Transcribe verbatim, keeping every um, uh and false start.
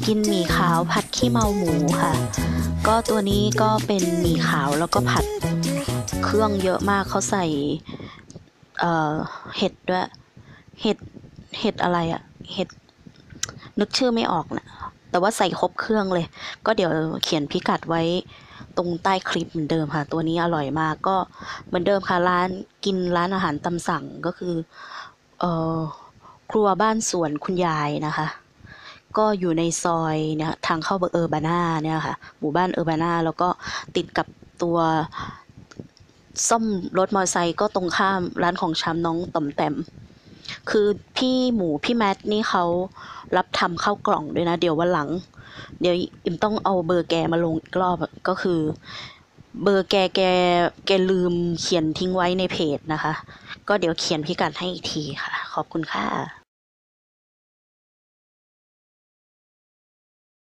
กินหมี่ขาวผัดขี้เมาหมูค่ะก็ตัวนี้ก็เป็นหมี่ขาวแล้วก็ผัดเครื่องเยอะมากเขาใส่เอ่อเห็ดด้วยเห็ดเห็ดอะไรอะเห็ดนึกชื่อไม่ออกนะแต่ว่าใส่ครบเครื่องเลยก็เดี๋ยวเขียนพิกัดไว้ตรงใต้คลิปเหมือนเดิมค่ะตัวนี้อร่อยมากก็เหมือนเดิมค่ะร้านกินร้านอาหารตามสั่งก็คือเอ่อครัวบ้านสวนคุณยายนะคะก็อยู่ในซอยเนี่ยทางเข้าเออร์บาน่าเนี่ยค่ะหมู่บ้านเออร์บาน่าแล้วก็ติดกับตัวซ่อมรถมอเตอร์ไซค์ก็ตรงข้ามร้านของชำน้องต่อมแต้มคือพี่หมูพี่แมทนี่เขารับทำข้าวกล่องด้วยนะเดี๋ยววันหลังเดี๋ยวอิมต้องเอาเบอร์แกมาลงอีกรอบก็คือเบอร์แกแกแกลืมเขียนทิ้งไว้ในเพจนะคะก็เดี๋ยวเขียนพิกัดให้อีกทีค่ะขอบคุณค่ะ